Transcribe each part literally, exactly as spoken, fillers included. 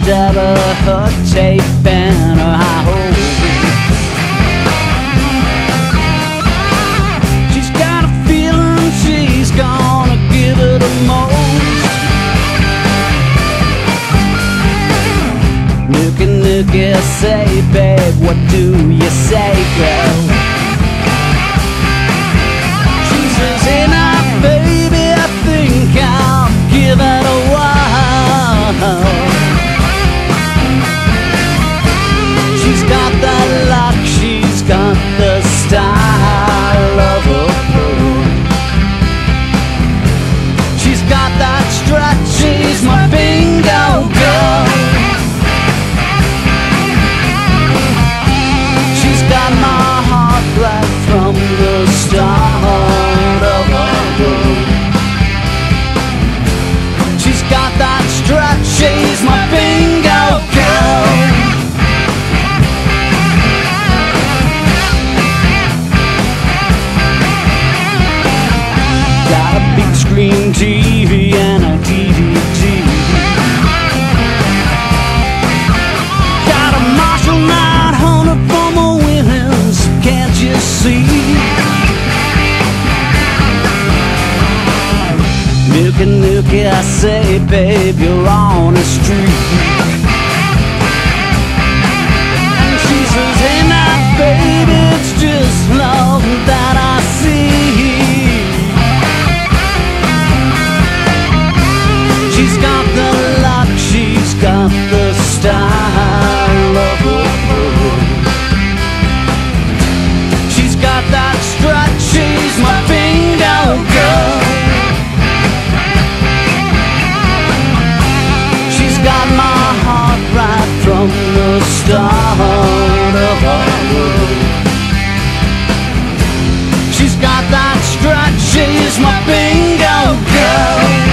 of a hook tape and her high hole. She's got a feeling she's gonna give it the most. Nookie, nookie, say, babe, what do you say, girl? She says, hey now, baby, I think I'll give it a whirl. She's got that luck, she's got the style of a pro. She's got that strut, she's my bingo girl. She's got my heart right from the start of her road. She's got that strut, she's my bingo girl. Got a big screen T V and a D V D. Got a Marshall nine hundred from a Williams, can't you see? Nookie, nookie, I say, babe, you're on the street. And she says, hey now, baby, it's just love that I see. She's got the luck, she's got the style of a pro. She's got that strut, she's my bingo girl. She's got my heart right from the start of our road. She's got that strut, she's my bingo girl.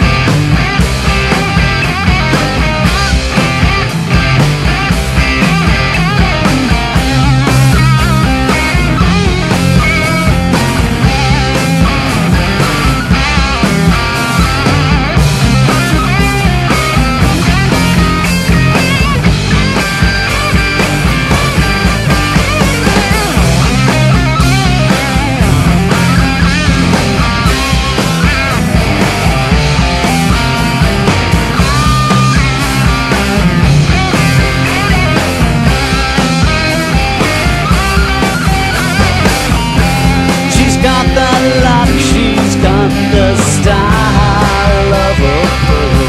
The style of a pro.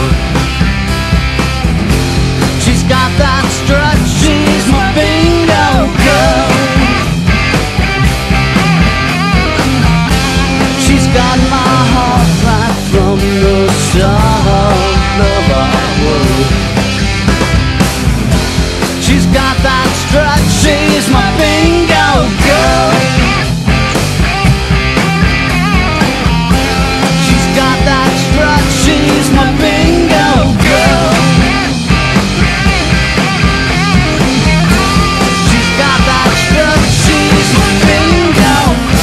She's got that strut, she's my bingo girl. She's got my heart right from the start of our world. She's got that strut, she's my bingo girl. She's my bingo girl. She's got that strut, she's my bingo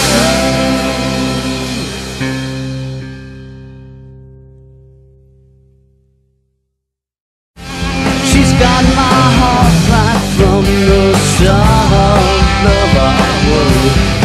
girl. She's got my heart right from the start of our world.